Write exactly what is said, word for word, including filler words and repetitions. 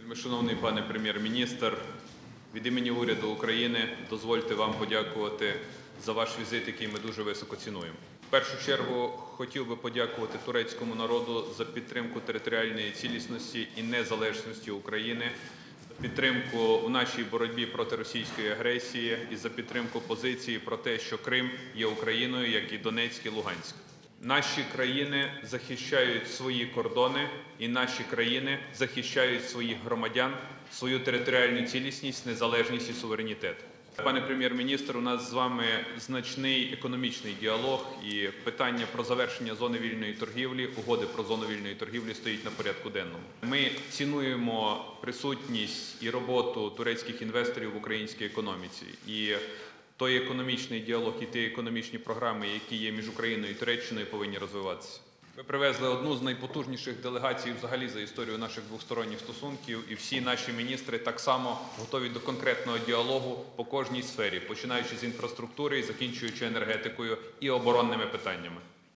Шановний пане прем'єр-міністр, від імені уряду України дозвольте вам подякувати за ваш візит, який ми дуже високо цінуємо. В першу чергу хотів би подякувати турецькому народу за підтримку територіальної цілісності і незалежності України, підтримку в нашій боротьбі проти російської агресії і за підтримку позиції про те, що Крим є Україною, як і Донецьк і Луганськ. Наші країни захищають свої кордони, і наші країни захищають своїх громадян, свою територіальну цілісність, незалежність і суверенітет. Пане прем'єр-міністр, у нас з вами значний економічний діалог, і питання про завершення зони вільної торгівлі, угоди про зону вільної торгівлі стоїть на порядку денному. Ми цінуємо присутність і роботу турецьких інвесторів в українській економіці. І той економічний діалог і ті економічні програми, які є між Україною і Туреччиною, повинні розвиватися. Ми привезли одну з найпотужніших делегацій взагалі за історію наших двосторонніх стосунків, і всі наші міністри так само готові до конкретного діалогу по кожній сфері, починаючи з інфраструктури і закінчуючи енергетикою і оборонними питаннями.